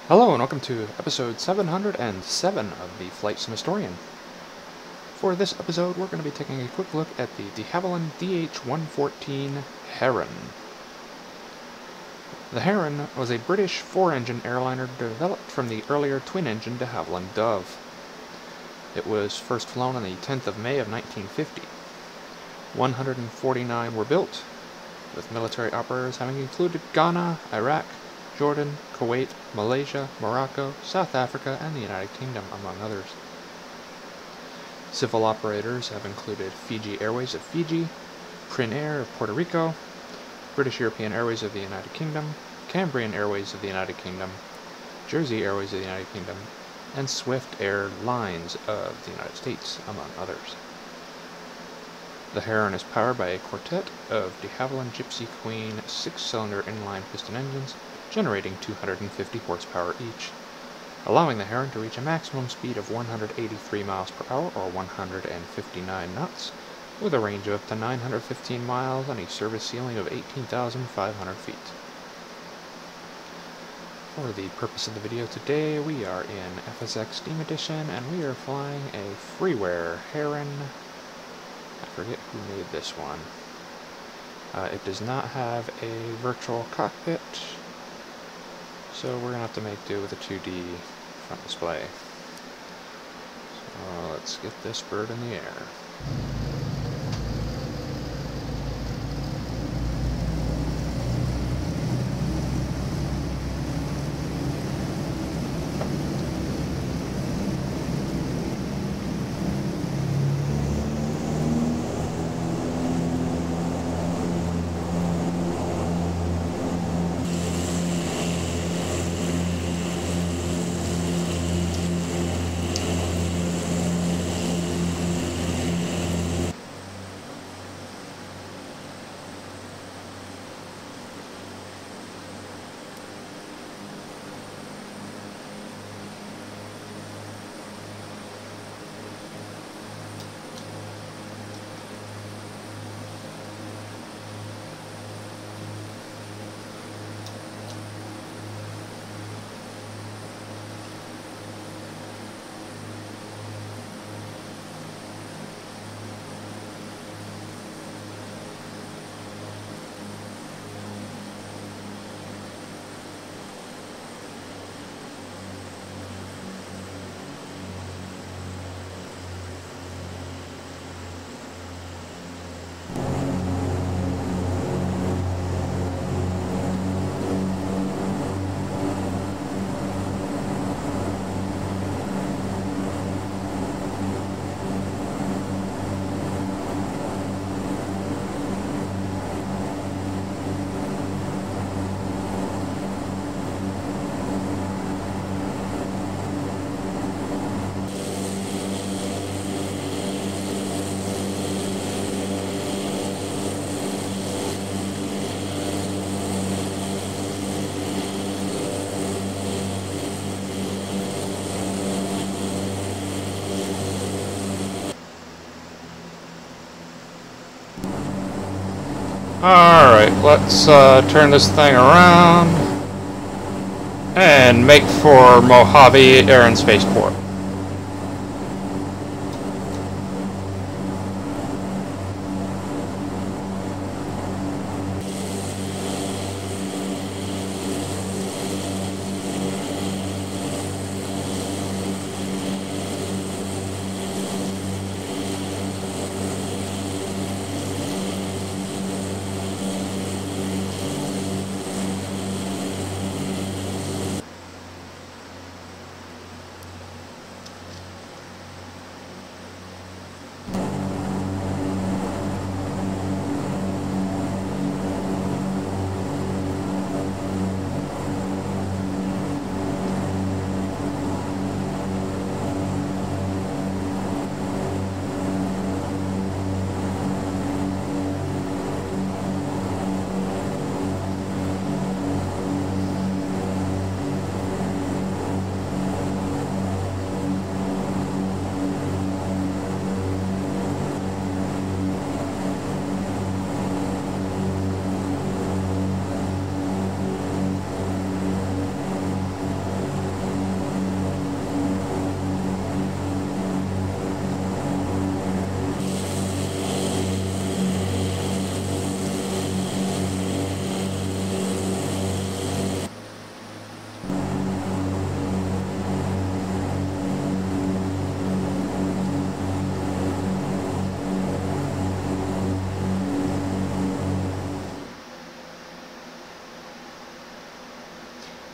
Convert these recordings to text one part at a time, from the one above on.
Hello and welcome to episode 707 of the Flight Sim Historian. For this episode, we're going to be taking a quick look at the Havilland DH.114 Heron. The Heron was a British four-engine airliner developed from the earlier twin-engine de Havilland Dove. It was first flown on the 10th of May of 1950. 149 were built, with military operators having included Ghana, Iraq, Jordan, Kuwait, Malaysia, Morocco, South Africa, and the United Kingdom, among others. Civil operators have included Fiji Airways of Fiji, Prin Air of Puerto Rico, British European Airways of the United Kingdom, Cambrian Airways of the United Kingdom, Jersey Airways of the United Kingdom, and Swift Air Lines of the United States, among others. The Heron is powered by a quartet of de Havilland Gypsy Queen 6-cylinder inline piston engines, generating 250 horsepower each, allowing the Heron to reach a maximum speed of 183 miles per hour or 159 knots, with a range of up to 915 miles and a service ceiling of 18,500 feet. For the purpose of the video today, we are in FSX Steam Edition, and we are flying a freeware Heron. I forget who made this one. It does not have a virtual cockpit, so we're going to have to make do with a 2D front display. So let's get this bird in the air. Alright, let's turn this thing around and make for Mojave Air and Spaceport.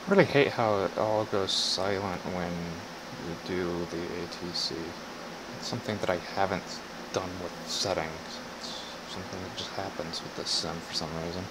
I really hate how it all goes silent when you do the ATC. It's something that I haven't done with settings. It's something that just happens with this sim for some reason.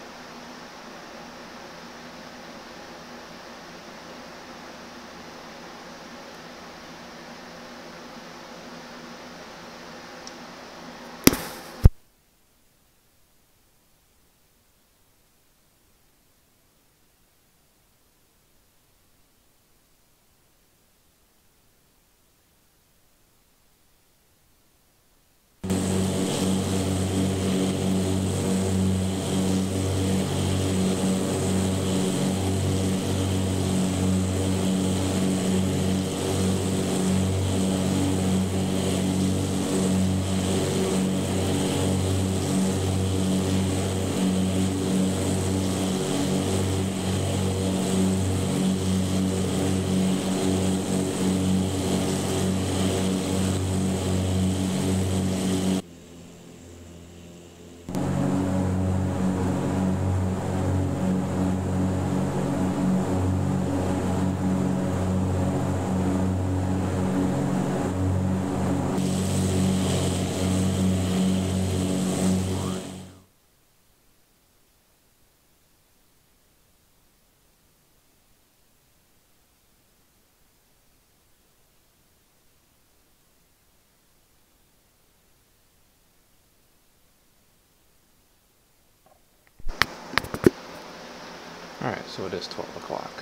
Alright, so it is 12 o'clock.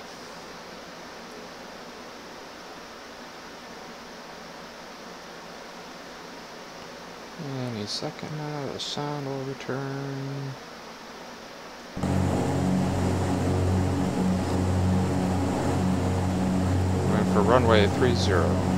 Any second now, the sound will return. Going for runway 30.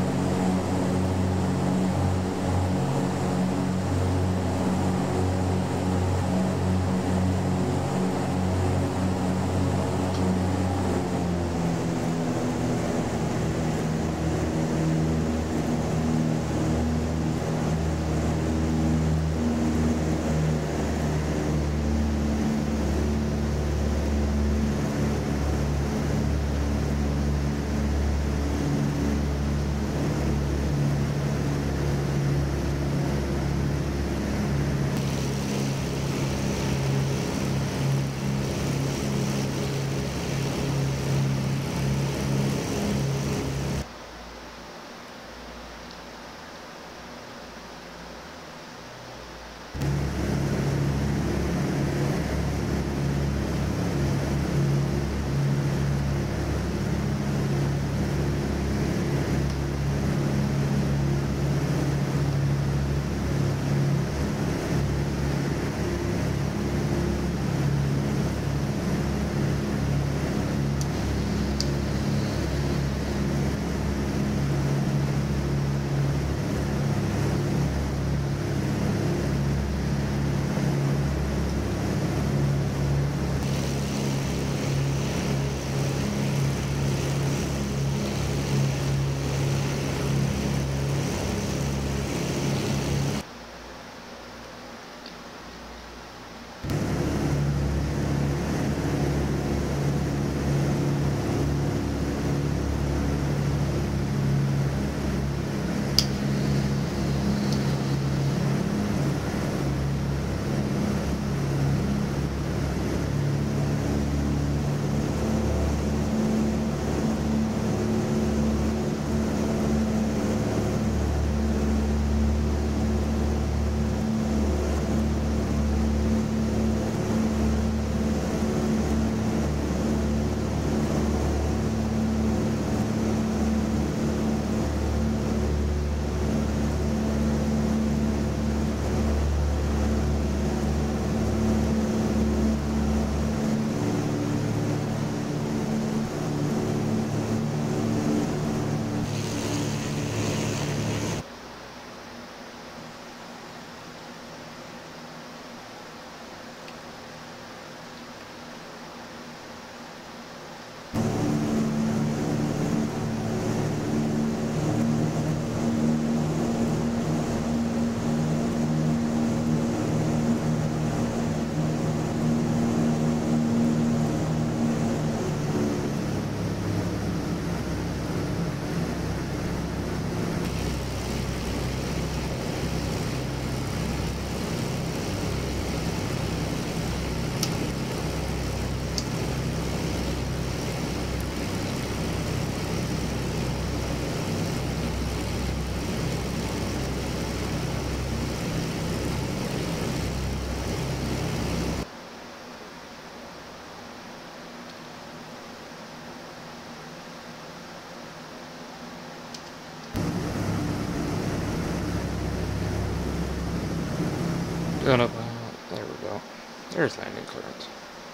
There's landing clearance.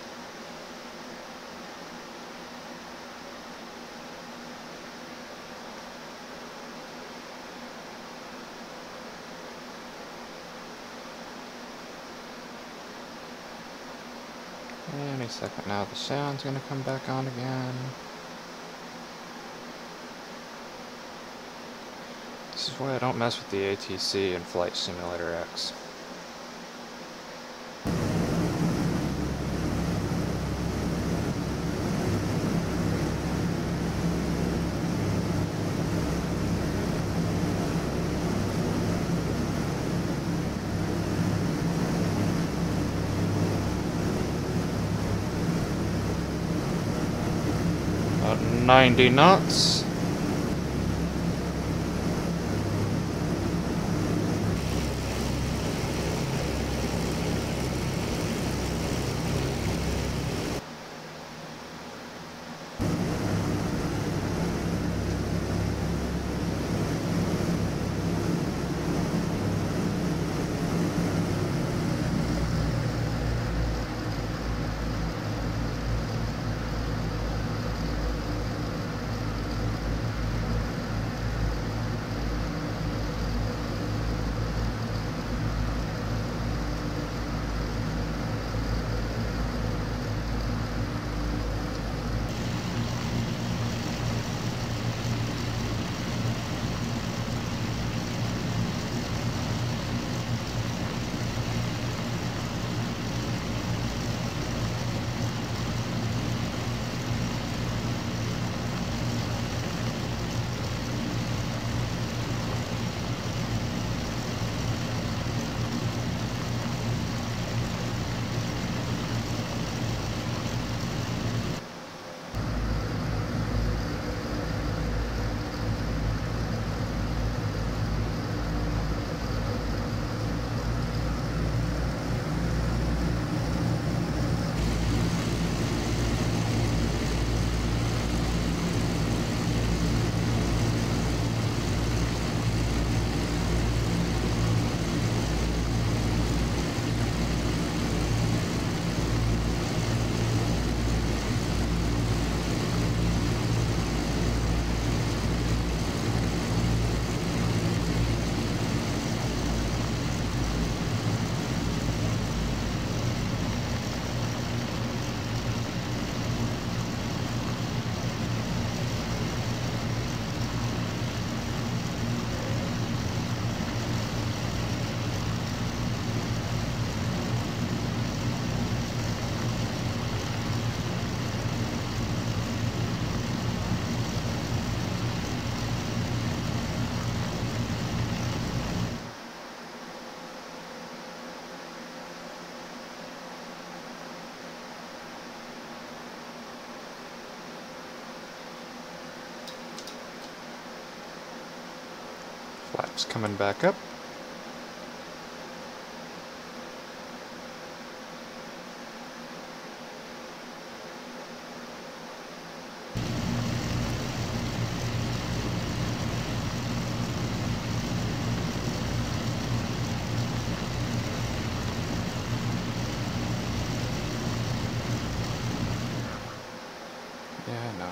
Any second now the sound's gonna come back on again. This is why I don't mess with the ATC in Flight Simulator X. About 90 knots. Flaps coming back up. Yeah, no.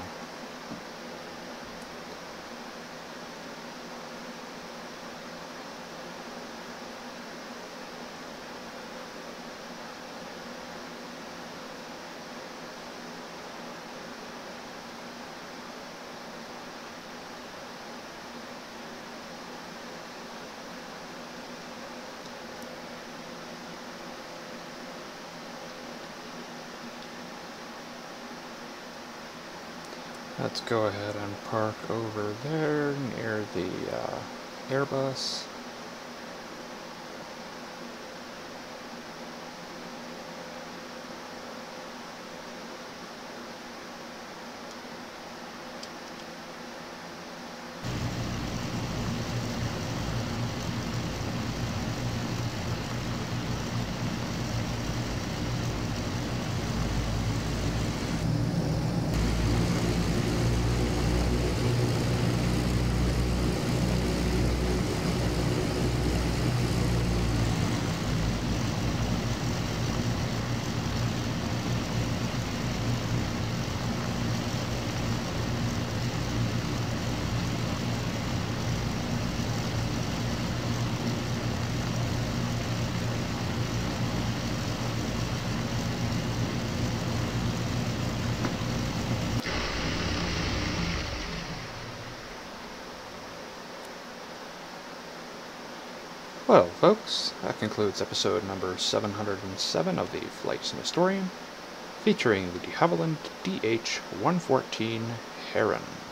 Let's go ahead and park over there near the Airbus. Well, folks, that concludes episode number 707 of the Flight Sim Historian, featuring the Havilland DH.114 Heron.